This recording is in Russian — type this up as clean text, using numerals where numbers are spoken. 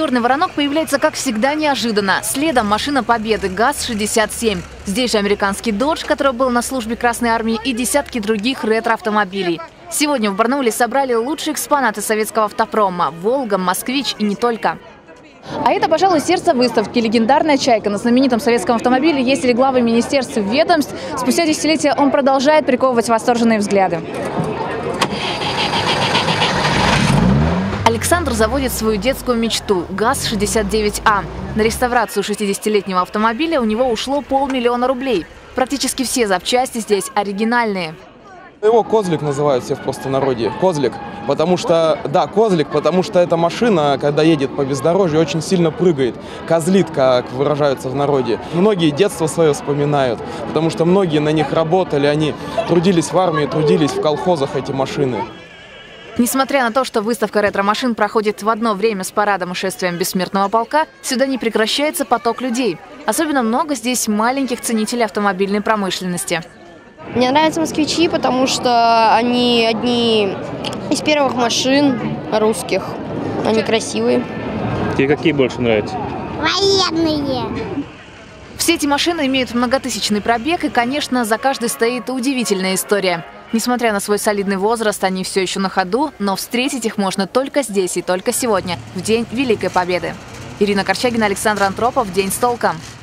Черный воронок появляется, как всегда, неожиданно. Следом машина Победы ГАЗ-67. Здесь же американский Dodge, который был на службе Красной Армии, и десятки других ретро-автомобилей. Сегодня в Барнауле собрали лучшие экспонаты советского автопрома – «Волга», «Москвич» и не только. А это, пожалуй, сердце выставки. Легендарная «Чайка». На знаменитом советском автомобиле ездили главы министерств и ведомств. Спустя десятилетия он продолжает приковывать восторженные взгляды. Александр заводит свою детскую мечту – ГАЗ-69А. На реставрацию 60-летнего автомобиля у него ушло 500 000 рублей. Практически все запчасти здесь оригинальные. Его козлик называют все в простонародье. Козлик. Потому что, да, козлик, потому что эта машина, когда едет по бездорожью, очень сильно прыгает. Козлит, как выражаются в народе. Многие детство свое вспоминают, потому что многие на них работали, они трудились в армии, трудились в колхозах, эти машины. Несмотря на то, что выставка ретро-машин проходит в одно время с парадом и шествием Бессмертного полка, сюда не прекращается поток людей. Особенно много здесь маленьких ценителей автомобильной промышленности. Мне нравятся москвичи, потому что они одни из первых машин русских. Они красивые. Тебе какие больше нравятся? Военные. Все эти машины имеют многотысячный пробег, и, конечно, за каждой стоит удивительная история. Несмотря на свой солидный возраст, они все еще на ходу, но встретить их можно только здесь и только сегодня, в День Великой Победы. Ирина Корчагина, Александр Антропов. День с толком.